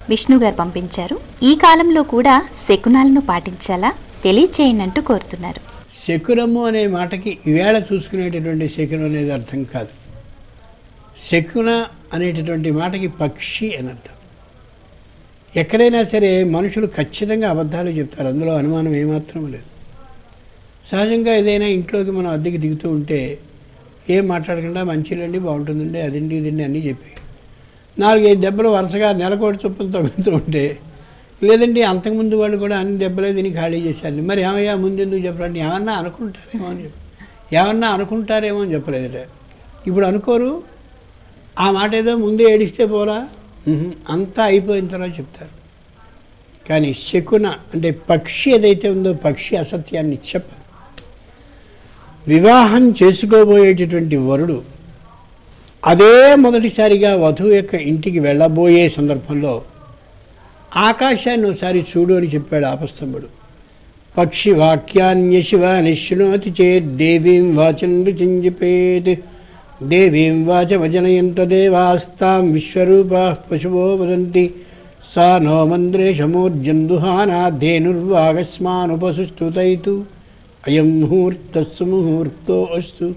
విష్ణు గారు పంపించారు. ఈ కాలంలో కూడా శకునాలను పాటించాలా తెలియచేయనంటూ కోరుతున్నారు. శకునము అనే మాటకి ఈవేళ చూసుకునేటటువంటి శకునం అనేది అర్థం కాదు. శకున అనేటటువంటి మాటకి పక్షి అని అర్థం. ఎక్కడైనా సరే మనుషులు ఖచ్చితంగా అబద్ధాలు చెప్తారు, అందులో అనుమానం ఏమాత్రం లేదు. సహజంగా ఏదైనా ఇంట్లోకి మనం అద్దెకి దిగుతూ ఉంటే ఏం మాట్లాడకుండా మంచిలండి, బాగుంటుందండి, అదండి ఇదండి అన్నీ చెప్పి 4-5 దెబ్బలు వరుసగా నెలకోటి చొప్పున తగ్గుతూ ఉంటే, లేదండి అంతకుముందు వాళ్ళు కూడా అన్ని దెబ్బలే తిని ఖాళీ చేశారు, మరి ఏమయ్యా ముందు ఎందుకు చెప్పరండి, ఏమన్నా అనుకుంటారేమో అని చెప్పలేదుట. ఇప్పుడు అనుకోరు, ఆ మాట ఏదో ముందే ఏడిస్తే పోలా, అంతా అయిపోయిన తర్వాత చెప్తారు. కానీ శకున అంటే పక్షి ఏదైతే ఉందో పక్షి అసత్యాన్ని చెప్పదు. వివాహం చేసుకోబోయేటటువంటి వరుడు అదే మొదటిసారిగా వధువు యొక్క ఇంటికి వెళ్ళబోయే సందర్భంలో ఆకాశాన్ని ఒకసారి చూడు అని చెప్పాడు ఆపస్తంభుడు. పక్షి వాక్యాన్యశివ నిశృణోతి చేత్ దేవీం వాచం రుచింజపేత్ దేవీం వాచమజనయంత దేవాస్తాం విశ్వరూపా పశువో వదంతి సా నో మంద్రేషమూర్జందుహానా ధేనుర్వాగస్మానుపసుస్తుతైతు అయం ముహూర్తస్సు ముహూర్తో అస్తు.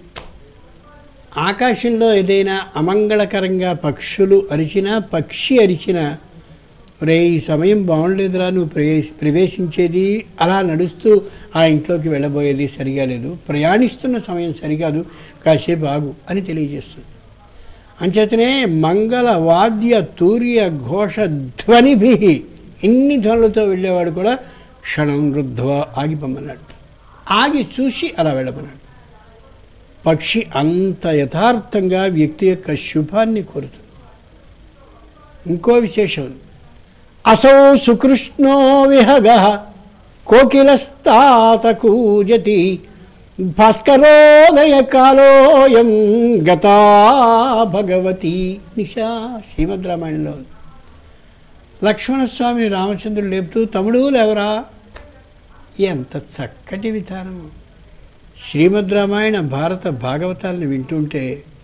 ఆకాశంలో ఏదైనా అమంగళకరంగా పక్షులు అరిచినా, పక్షి అరిచినా, రే ఈ సమయం బాగుండలేదురా, నువ్వు ప్రవేశించేది అలా నడుస్తూ ఆ ఇంట్లోకి వెళ్ళబోయేది సరిగా లేదు, ప్రయాణిస్తున్న సమయం సరికాదు, కాసేపు ఆగు అని తెలియజేస్తుంది. అంచేతనే మంగళ వాద్య తూర్య ఘోష ధ్వనిభి ఇన్ని ధ్వనులతో వెళ్ళేవాడు కూడా క్షణం వృద్ధవ ఆగిపోమన్నాడు. ఆగి చూసి అలా వెళ్ళమన్నాడు. పక్షి అంత యథార్థంగా వ్యక్తి యొక్క శుభాన్ని కోరుతుంది. ఇంకో విశేషం, అసౌ సుకృష్ణో విహగ కోకిలస్తాత కూజతి భాస్కరోదయ కాలోయం గతా భగవతి నిశా. శ్రీమద్ రామాయణంలో లక్ష్మణస్వామిని రామచంద్రుడు లేపుతూ తమ్ముడు లేవరా. ఎంత చక్కటి విధానము. శ్రీమద్ రామాయణ భారత భాగవతాలను వింటుంటే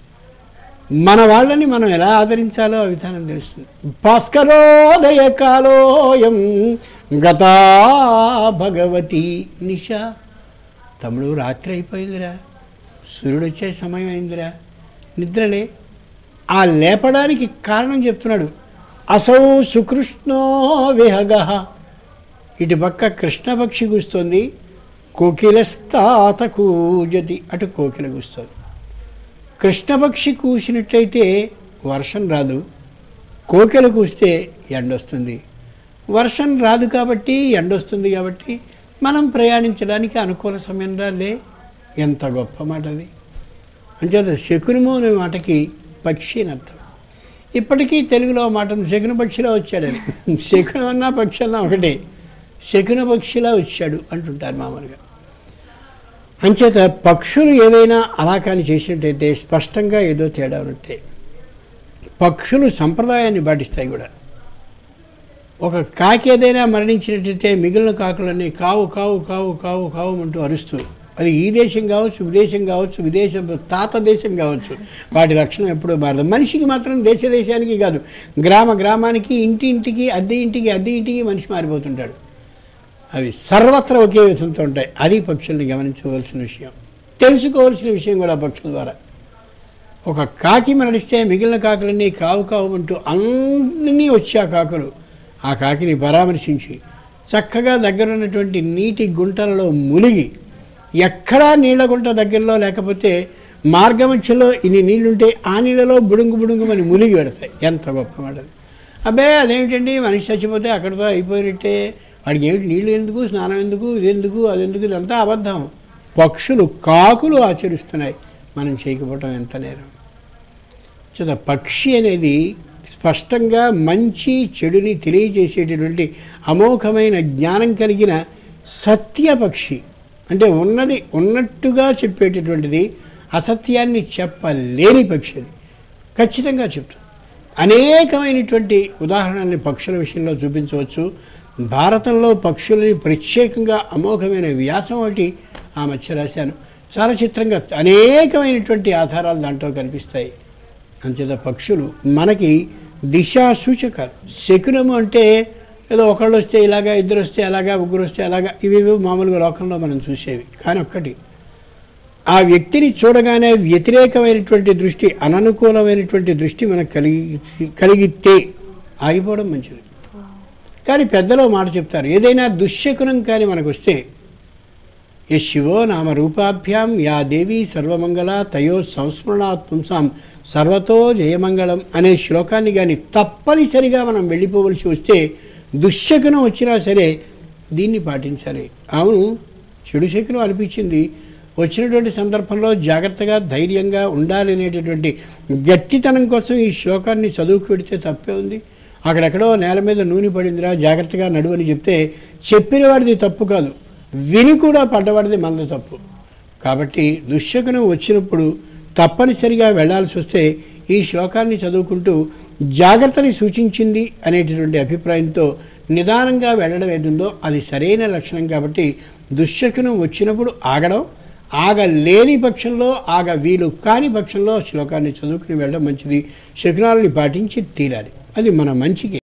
మన వాళ్ళని మనం ఎలా ఆదరించాలో ఆ విధానం తెలుస్తుంది. భాస్కరోదయ కాలోయం గతా భగవతి నిశా. తమ్ముడు రాత్రి అయిపోయిందిరా, సూర్యుడు వచ్చే సమయం అయిందిరా, నిద్రలే. ఆ లేపడానికి కారణం చెప్తున్నాడు. అసౌ సుకృష్ణో విహగ. ఇటు పక్క కృష్ణపక్షి కూస్తోంది, కోకిలస్తాత కూజతి, అటు కోకిల కూస్తోంది. కృష్ణపక్షి కూసినట్లయితే వర్షం రాదు, కోకిల కూస్తే ఎండొస్తుంది. వర్షం రాదు కాబట్టి ఎండొస్తుంది కాబట్టి మనం ప్రయాణించడానికి అనుకూల సమయం రాలే. ఎంత గొప్ప మాట అది. అంచేత శకునము అనే మాటకి పక్షి అని అర్థం. ఇప్పటికీ తెలుగులో మాట శకున పక్షిలా వచ్చాడని. శకునం అన్నా పక్షి అన్నా ఒకటే, శకున పక్షిలా వచ్చాడు అంటుంటారు మామూలుగా. అంచేత పక్షులు ఏవైనా అలా కానీ చేసినట్టయితే స్పష్టంగా ఏదో తేడా ఉన్నట్టే. పక్షులు సంప్రదాయాన్ని పాటిస్తాయి కూడా. ఒక కాకి ఏదైనా మరణించినట్టయితే మిగిలిన కాకులన్నీ కావు కావు కావు కావు కావు అంటూ అరుస్తూ, అది ఈ దేశం కావచ్చు, విదేశం కావచ్చు, తాత దేశం కావచ్చు, వాటి లక్షణం ఎప్పుడూ మారదు. మనిషికి మాత్రం దేశానికి కాదు, గ్రామానికి, ఇంటింటికి, అద్దె ఇంటికి మనిషి మారిపోతుంటాడు. అవి సర్వత్రా ఒకే విధంతో ఉంటాయి. అది పక్షుల్ని గమనించవలసిన విషయం, తెలుసుకోవాల్సిన విషయం కూడా పక్షుల ద్వారా. ఒక కాకి మరణిస్తే మిగిలిన కాకులన్నీ కావు కావు అంటూ అన్నీ వచ్చి ఆ కాకిని పరామర్శించి చక్కగా దగ్గర ఉన్నటువంటి నీటి గుంటలలో మునిగి, ఎక్కడా నీళ్ళ గుంట దగ్గరలో లేకపోతే మార్గమధ్యలో ఇన్ని నీళ్లుంటే ఆ నీళ్ళలో బుడుంగుమని మునిగి పెడతాయి. ఎంత గొప్ప మాట. అబ్బే అదేమిటండి, మనిషి చచ్చిపోతే అక్కడితో అయిపోయినట్టే, వాడికి ఏమిటి నీళ్ళు ఎందుకు, స్నానం ఎందుకు, ఇదెందుకు అదెందుకు, ఇదంతా అబద్ధం. పక్షులు కాకులు ఆచరిస్తున్నాయి, మనం చేయకపోవటం ఎంత నేరం. పక్షి అనేది స్పష్టంగా మంచి చెడుని తెలియజేసేటటువంటి అమోఘమైన జ్ఞానం కలిగిన సత్యపక్షి. అంటే ఉన్నది ఉన్నట్టుగా చెప్పేటటువంటిది, అసత్యాన్ని చెప్పలేని పక్షి అది ఖచ్చితంగా చెప్తుంది. అనేకమైనటువంటి ఉదాహరణల్ని పక్షుల విషయంలో చూపించవచ్చు. భారతంలో పక్షులని ప్రత్యేకంగా అమోఘమైన వ్యాసం ఒకటి ఆ మధ్య రాశాను. చాలా చిత్రంగా అనేకమైనటువంటి ఆధారాలు దాంట్లో కనిపిస్తాయి. అంచేత పక్షులు మనకి దిశా సూచకాలు. శకునము అంటే ఏదో ఒకళ్ళు వస్తే ఇలాగా, ఇద్దరు వస్తే అలాగా, ముగ్గురు వస్తే అలాగా, ఇవేవో మామూలుగా లోకంలో మనం చూసేవి. కానీ ఒక్కటి, ఆ వ్యక్తిని చూడగానే వ్యతిరేకమైనటువంటి దృష్టి, అననుకూలమైనటువంటి దృష్టి మనకు కలిగితే ఆగిపోవడం మంచిది. కానీ పెద్దలో మాట చెప్తారు, ఏదైనా దుశ్శకునం కానీ మనకు వస్తే, ఏ శివో నామ రూపాభ్యాం యా దేవి సర్వమంగళ తయో సంస్మరణాత్ పుంసాం సర్వతో జయమంగళం అనే శ్లోకాన్ని కానీ తప్పనిసరిగా మనం వెళ్ళిపోవలసి వస్తే, దుశ్శకునం వచ్చినా సరే దీన్ని పాటించాలి. అవును, చెడు శకునం అనిపించింది, వచ్చినటువంటి సందర్భంలో జాగ్రత్తగా ధైర్యంగా ఉండాలి అనేటటువంటి గట్టితనం కోసం ఈ శ్లోకాన్ని చదువుకు పెడితే తప్పే ఉంది. అక్కడెక్కడో నేల మీద నూనె పడిందిరా జాగ్రత్తగా నడువని చెప్తే చెప్పిన వాడిది తప్పు కాదు, విని కూడా పడ్డవాడిది మనది తప్పు. కాబట్టి దుశ్శకునం వచ్చినప్పుడు తప్పనిసరిగా వెళ్లాల్సి వస్తే ఈ శ్లోకాన్ని చదువుకుంటూ జాగ్రత్తని సూచించింది అనేటటువంటి అభిప్రాయంతో నిదానంగా వెళ్ళడం ఏదుందో అది సరైన లక్షణం. కాబట్టి దుశ్శకునం వచ్చినప్పుడు ఆగడం, ఆగలేని పక్షంలో, వీలు కాని పక్షంలో శ్లోకాన్ని చదువుకుని వెళ్ళడం మంచిది. శకునాలని పాటించి తీరాలి, అది మన మంచికి.